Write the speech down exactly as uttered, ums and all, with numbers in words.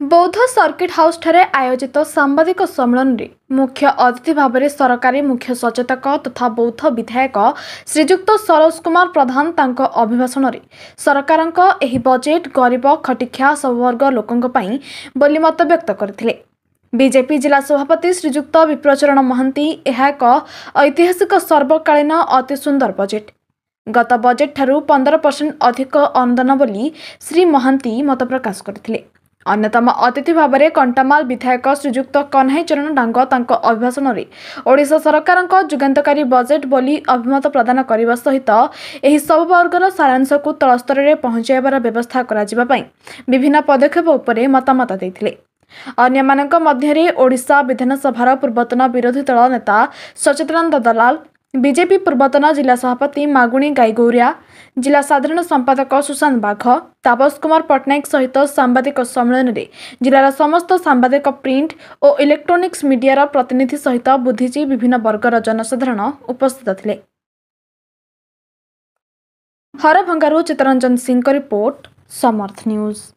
बौद्ध circuit house ठारे आयोजित सांबादिक सम्मेलन में मुख्य अतिथि भाव में सरकारी मुख्य सचेतक तथा बौद्ध विधायक श्रीजुक्त सरोज कुमार प्रधान तांको अभिभाषण में सरकार बजेट गरीब खटिखिया सबवर्ग लोकों बोली मत व्यक्त करथिले। बीजेपी जिला सभापति श्रीजुक्त विप्रचरण मोहांती यह एक ऐतिहासिक सर्वकालीन अति सुंदर बजेट गत बजेट ठारू पंद्रह परसेंट अधिक अनुदान बोली श्री मोहांती मत प्रकाश करथिले। अन्यतम अतिथि भाव में कंटामाल विधायक श्रीजुक्त कन्हई चरण डांग तांको अभिभाषण में ओडिशा सरकार जुगान्तकारी बजेट बोली अभिमत प्रदान करने सहित एही सब वर्गर सारांश को तलस्तर में पहुंचाइबार व्यवस्था करा पई विभिन्न पदक्षेप उपरे मतामत देथिले। अन्य मानक मध्यरे ओडिशा विधानसभार पूर्वतन विरोधी दल नेता सचिदानंद दलाल, बीजेपी पूर्वतन जिला सभापति मागुणी गाईगौरिया, जिला साधारण संपादक सुशांत बाघ, तापस कुमार पट्टनायक सहित सांबादिक सम्मेलन में जिलार समस्त सांबादिक प्रिंट और इलेक्ट्रोनिक्स मीडिया प्रतिनिधि सहित बुद्धिजीवी विभिन्न वर्गर जनसाधारण उपस्थित थिले। हरभंगारू चित्तरंजन सिंह रिपोर्ट, समर्थ न्यूज।